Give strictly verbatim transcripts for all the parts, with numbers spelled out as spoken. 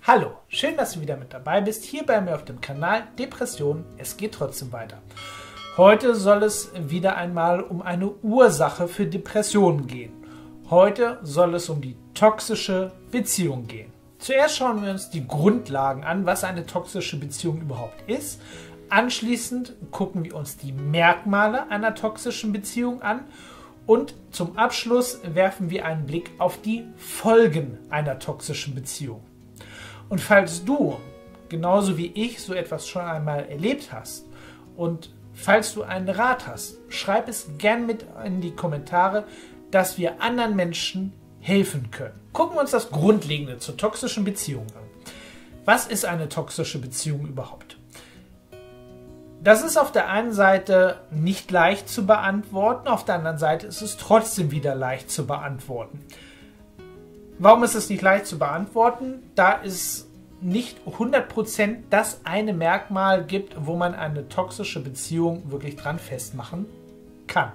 Hallo, schön, dass du wieder mit dabei bist, hier bei mir auf dem Kanal Depression, es geht trotzdem weiter. Heute soll es wieder einmal um eine Ursache für Depressionen gehen. Heute soll es um die toxische Beziehung gehen. Zuerst schauen wir uns die Grundlagen an, was eine toxische Beziehung überhaupt ist. Anschließend gucken wir uns die Merkmale einer toxischen Beziehung an. Und zum Abschluss werfen wir einen Blick auf die Folgen einer toxischen Beziehung. Und falls du, genauso wie ich, so etwas schon einmal erlebt hast und falls du einen Rat hast, schreib es gern mit in die Kommentare, dass wir anderen Menschen helfen können. Gucken wir uns das Grundlegende zur toxischen Beziehung an. Was ist eine toxische Beziehung überhaupt? Das ist auf der einen Seite nicht leicht zu beantworten, auf der anderen Seite ist es trotzdem wieder leicht zu beantworten. Warum ist es nicht leicht zu beantworten? Da es nicht hundert Prozent das eine Merkmal gibt, wo man eine toxische Beziehung wirklich dran festmachen kann.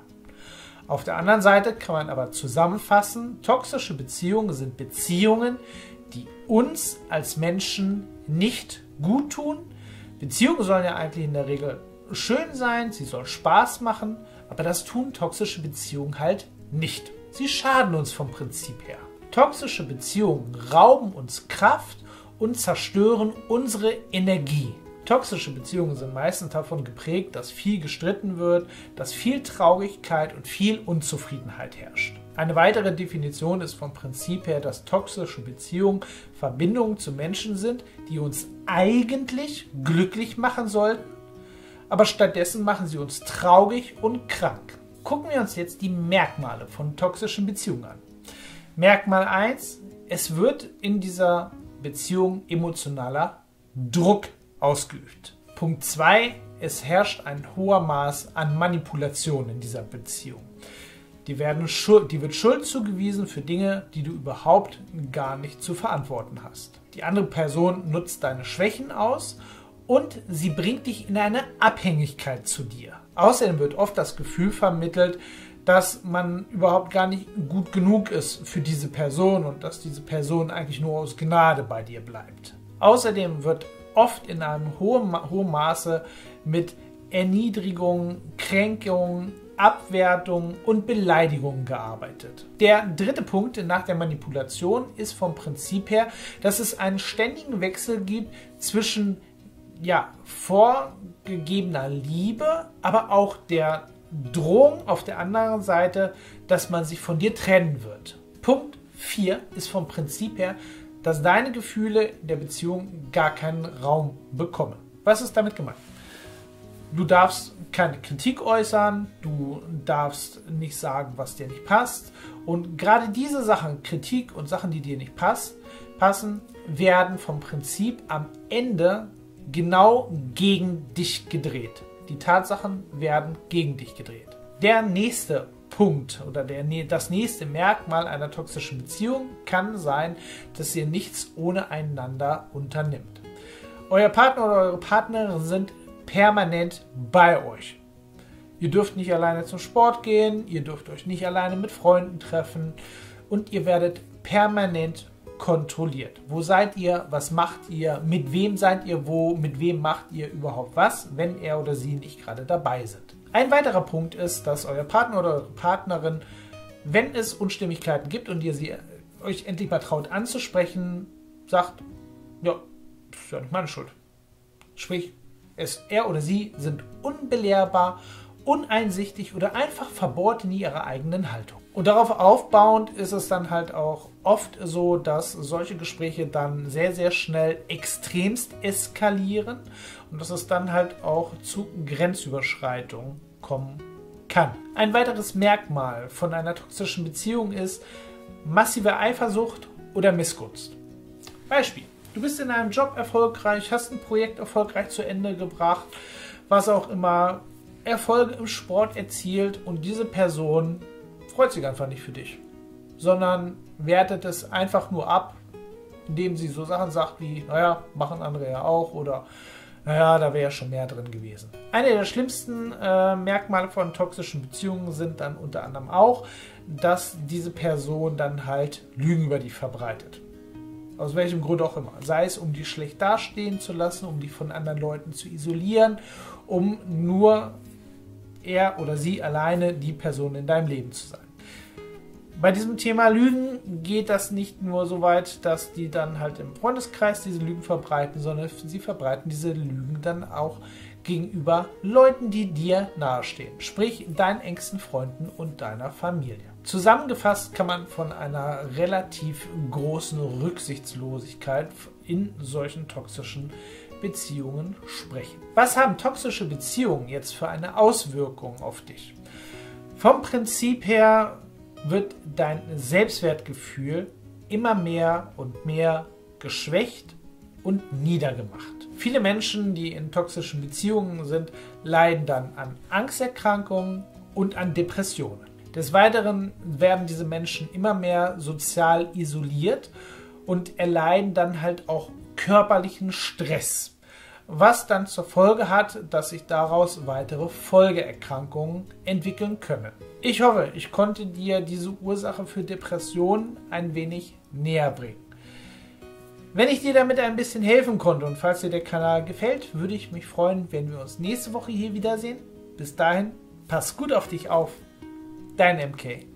Auf der anderen Seite kann man aber zusammenfassen, toxische Beziehungen sind Beziehungen, die uns als Menschen nicht gut tun. Beziehungen sollen ja eigentlich in der Regel schön sein, sie sollen Spaß machen, aber das tun toxische Beziehungen halt nicht. Sie schaden uns vom Prinzip her. Toxische Beziehungen rauben uns Kraft und zerstören unsere Energie. Toxische Beziehungen sind meistens davon geprägt, dass viel gestritten wird, dass viel Traurigkeit und viel Unzufriedenheit herrscht. Eine weitere Definition ist vom Prinzip her, dass toxische Beziehungen Verbindungen zu Menschen sind, die uns eigentlich glücklich machen sollten, aber stattdessen machen sie uns traurig und krank. Gucken wir uns jetzt die Merkmale von toxischen Beziehungen an. Merkmal eins, es wird in dieser Beziehung emotionaler Druck ausgeübt. Punkt zwei, es herrscht ein hoher Maß an Manipulation in dieser Beziehung. Die, werden Schuld, die wird Schuld zugewiesen für Dinge, die du überhaupt gar nicht zu verantworten hast. Die andere Person nutzt deine Schwächen aus und sie bringt dich in eine Abhängigkeit zu dir. Außerdem wird oft das Gefühl vermittelt, dass man überhaupt gar nicht gut genug ist für diese Person und dass diese Person eigentlich nur aus Gnade bei dir bleibt. Außerdem wird oft in einem hohen, hohen Maße mit Erniedrigung, Kränkung, Abwertung und Beleidigung gearbeitet. Der dritte Punkt nach der Manipulation ist vom Prinzip her, dass es einen ständigen Wechsel gibt zwischen ja, vorgegebener Liebe, aber auch der Drohung auf der anderen Seite, dass man sich von dir trennen wird. Punkt vier ist vom Prinzip her, dass deine Gefühle in der Beziehung gar keinen Raum bekommen. Was ist damit gemeint? Du darfst keine Kritik äußern, du darfst nicht sagen, was dir nicht passt. Und gerade diese Sachen, Kritik und Sachen, die dir nicht passt, passen, werden vom Prinzip am Ende genau gegen dich gedreht. Die Tatsachen werden gegen dich gedreht. Der nächste Punkt oder der, das nächste Merkmal einer toxischen Beziehung kann sein, dass ihr nichts ohne einander unternimmt. Euer Partner oder eure Partnerin sind permanent bei euch. Ihr dürft nicht alleine zum Sport gehen, ihr dürft euch nicht alleine mit Freunden treffen und ihr werdet permanent kontrolliert. Wo seid ihr? Was macht ihr? Mit wem seid ihr wo? Mit wem macht ihr überhaupt was, wenn er oder sie nicht gerade dabei sind? Ein weiterer Punkt ist, dass euer Partner oder eure Partnerin, wenn es Unstimmigkeiten gibt und ihr sie euch endlich mal traut anzusprechen, sagt, ja, das ist ja nicht meine Schuld. Sprich, es, er oder sie sind unbelehrbar, uneinsichtig oder einfach verbohrt in ihrer eigenen Haltung. Und darauf aufbauend ist es dann halt auch oft so, dass solche Gespräche dann sehr, sehr schnell extremst eskalieren und dass es dann halt auch zu Grenzüberschreitungen kommen kann. Ein weiteres Merkmal von einer toxischen Beziehung ist massive Eifersucht oder Missgunst. Beispiel: Du bist in einem Job erfolgreich, hast ein Projekt erfolgreich zu Ende gebracht, was auch immer, Erfolge im Sport erzielt und diese Person freut sich einfach nicht für dich, sondern wertet es einfach nur ab, indem sie so Sachen sagt wie, naja, machen andere ja auch oder naja, da wäre ja schon mehr drin gewesen. Eine der schlimmsten äh, Merkmale von toxischen Beziehungen sind dann unter anderem auch, dass diese Person dann halt Lügen über dich verbreitet. Aus welchem Grund auch immer. Sei es, um dich schlecht dastehen zu lassen, um dich von anderen Leuten zu isolieren, um nur er oder sie alleine die Person in deinem Leben zu sein. Bei diesem Thema Lügen geht das nicht nur so weit, dass die dann halt im Freundeskreis diese Lügen verbreiten, sondern sie verbreiten diese Lügen dann auch gegenüber Leuten, die dir nahestehen, sprich deinen engsten Freunden und deiner Familie. Zusammengefasst kann man von einer relativ großen Rücksichtslosigkeit in solchen toxischen Beziehungen sprechen. Was haben toxische Beziehungen jetzt für eine Auswirkung auf dich? Vom Prinzip her wird dein Selbstwertgefühl immer mehr und mehr geschwächt und niedergemacht. Viele Menschen, die in toxischen Beziehungen sind, leiden dann an Angsterkrankungen und an Depressionen. Des Weiteren werden diese Menschen immer mehr sozial isoliert und erleiden dann halt auch körperlichen Stress, was dann zur Folge hat, dass sich daraus weitere Folgeerkrankungen entwickeln können. Ich hoffe, ich konnte dir diese Ursache für Depressionen ein wenig näher bringen. Wenn ich dir damit ein bisschen helfen konnte und falls dir der Kanal gefällt, würde ich mich freuen, wenn wir uns nächste Woche hier wiedersehen. Bis dahin, pass gut auf dich auf. Dein M K.